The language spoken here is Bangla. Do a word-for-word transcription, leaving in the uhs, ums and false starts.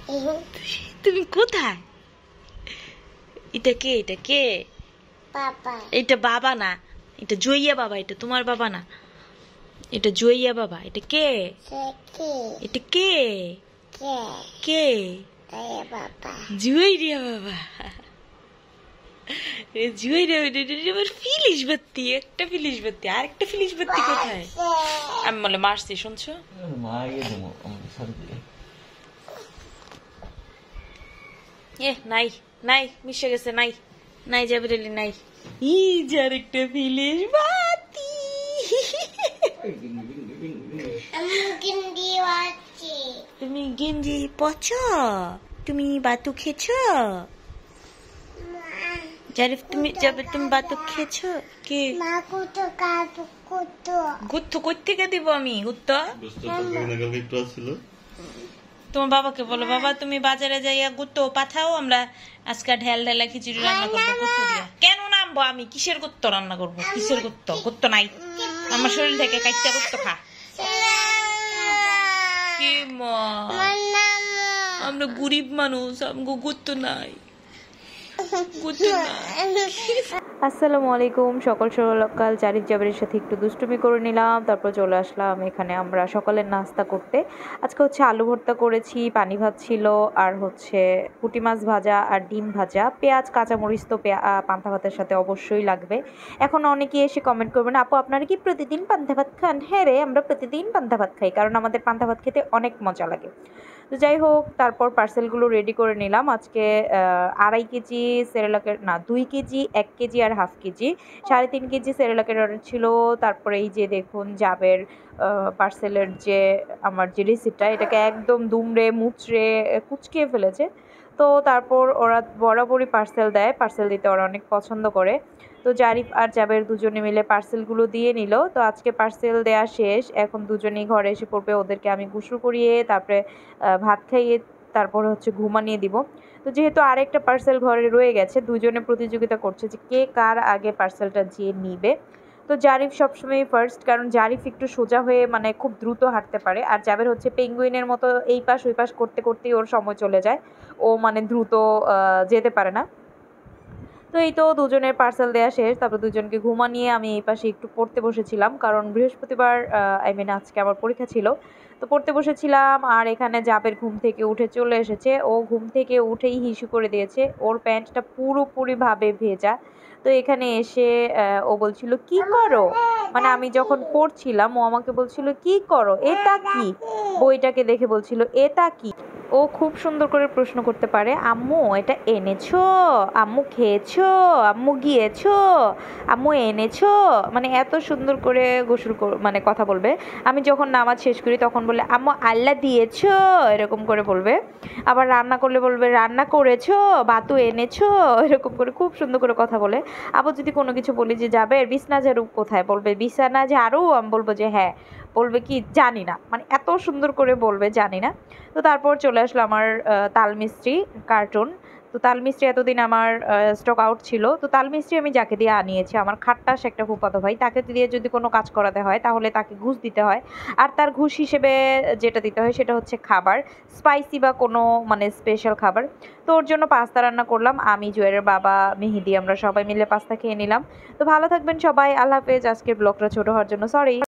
তুমি কোথায়? এটা কে? এটা কে? বাবা। এটা বাবা না, এটা জইয়া বাবা। এটা তোমার বাবা না, এটা জইয়া বাবা। এটা কে? এটা কে? কে? বাবা। জুইরিয়া বাবা। জুইরিয়া আমার ফিলিশ বাত্তি। একটা ফিলিশ বাত্তি, আর একটা ফিলিশ বাত্তি কোথায়? আমি বলে মারছি, শুনছো? এ নাই নাই, মিশে গেছে। নাই নাই যাবে, নাই। ই যার একটা ফিলিশ বাতি। তুমি গেঞ্জি পছ? তুমি বাতু খেছ? জারিফ তুমি যাবে, তুমি বাতু খেছ? কে গুত্তু কই থেকে দিব আমি? গুত্তু তোমার বাবাকে বলো, বাবা তুমি বাজারে যাইয়া গুত্তু পাঠাও, আমরা আজকে ঢেল ঢেলা খিচুড়ি রান্না করবো গুত্তু দিয়া। কেন নামবো আমি? কিসের গুত্তু রান্না করবো? কিসের গুত্তু? গুত্তু নাই আমার শরীর থেকে, কাইটা গুত্তু খা। কি মা, আমরা গরিব মানুষ, আমগো গুত্তু নাই। আসসালামু আলাইকুম। সকাল সকাল জারিফ জাবেরের সাথে একটু দুষ্টুমি করে নিলাম, তারপর চলে আসলাম এখানে আমরা সকালের নাস্তা করতে। আজকে হচ্ছে আলু ভর্তা করেছি, পানি ভাত ছিল, আর হচ্ছে পুঁটি মাছ ভাজা আর ডিম ভাজা। পেঁয়াজ কাঁচামরিচ তো পান্তা ভাতের সাথে অবশ্যই লাগবে। এখন অনেকে এসে কমেন্ট করবেন, আপু আপনারা কি প্রতিদিন পান্তা ভাত খান? হ্যাঁ রে, আমরা প্রতিদিন পান্তা ভাত খাই, কারণ আমাদের পান্তা ভাত খেতে অনেক মজা লাগে। তো যাই হোক, তারপর পার্সেলগুলো রেডি করে নিলাম। আজকে আড়াই কেজি সেরেলাকের না দুই কেজি এক কেজি আর হাফ কেজি সাড়ে তিন কেজি সেরেলাকের অর্ডার ছিল। তারপরে এই যে দেখুন জাবের পার্সেলের যে আমার যে রিসিপ্টটা, এটাকে একদম দুমড়ে মুচড়ে কুচকিয়ে ফেলেছে। তো তারপর ওরা বরাবরই পার্সেল দেয়, পার্সেল দিতে ওরা অনেক পছন্দ করে। তো জারিফ আর জাবের দুজনে মিলে পার্সেলগুলো দিয়ে নিল। তো আজকে পার্সেল দেওয়া শেষ, এখন দুজনেই ঘরে এসে পড়বে। ওদেরকে আমি গোসল করিয়ে তারপরে ভাত খাইয়ে তারপরে হচ্ছে ঘুমানিয়ে দিব। তো যেহেতু আরেকটা পার্সেল ঘরে রয়ে গেছে, দুজনে প্রতিযোগিতা করছে যে কে কার আগে পার্সেলটা যেয়ে নিবে। তো জারিফ সবসময় ফার্স্ট, কারণ জারিফ একটু সোজা হয়ে মানে খুব দ্রুত হাঁটতে পারে, আর জাবের হচ্ছে পেঙ্গুইনের মতো এই পাশ ওই পাশ করতে করতেই ওর সময় চলে যায়, ও মানে দ্রুত যেতে পারে না। তো এই তো দুজনের পার্সেল দেওয়া শেষ, তারপর দুজনকে ঘুমানিয়ে আমি এই পাশে একটু পড়তে বসেছিলাম, কারণ বৃহস্পতিবার আই মিন আজকে আমার পরীক্ষা ছিল। তো পড়তে বসেছিলাম, আর এখানে জাবের ঘুম থেকে উঠে চলে এসেছে। ও ঘুম থেকে উঠেই হিসু করে দিয়েছে, ওর প্যান্টটা পুরোপুরিভাবে ভেজা। তো এখানে এসে ও বলছিল কি করো, মানে আমি যখন পড়ছিলাম ও আমাকে বলছিল কি করো, এটা কি? বইটাকে দেখে বলছিল এটা কি। ও খুব সুন্দর করে প্রশ্ন করতে পারে, আম্মু এটা এনেছো? আম্মু খেয়েছো? আম্মু গিয়েছো? আম্মু এনেছো? মানে এত সুন্দর করে গোসল মানে কথা বলবে। আমি যখন নামাজ শেষ করি তখন বলে আম্মু আল্লাহ দিয়েছো, এরকম করে বলবে। আবার রান্না করলে বলবে রান্না করেছো, বাতু এনেছো, এরকম করে খুব সুন্দর করে কথা বলে। আবার যদি কোনো কিছু বলি যে যাবে বিছনা ঝাড়ু কোথায়, বলবে বিছানা ঝাড়ু, আমি বলবো যে হ্যাঁ, বলবে কি জানি না, মানে এত সুন্দর করে বলবে জানি না। তো তারপর চলে আসলো আমার তালমিস্ত্রি কার্টুন। তো তালমিস্ত্রি এতদিন আমার স্টক আউট ছিল। তো তালমিস্ত্রি আমি যাকে দিয়ে আনিয়েছি, আমার খাট্টাস একটা ফুফাতো ভাই, তাকে দিয়ে যদি কোনো কাজ করাতে হয় তাহলে তাকে ঘুষ দিতে হয়, আর তার ঘুষ হিসেবে যেটা দিতে হয় সেটা হচ্ছে খাবার, স্পাইসি বা কোনো মানে স্পেশাল খাবার। তো ওর জন্য পাস্তা রান্না করলাম, আমি জুয়েলের বাবা মেহেদি আমরা সবাই মিলে পাস্তা খেয়ে নিলাম। তো ভালো থাকবেন সবাই, আল্লাহ হাফেজ। আজকের ব্লগটা ছোটো হওয়ার জন্য সরি।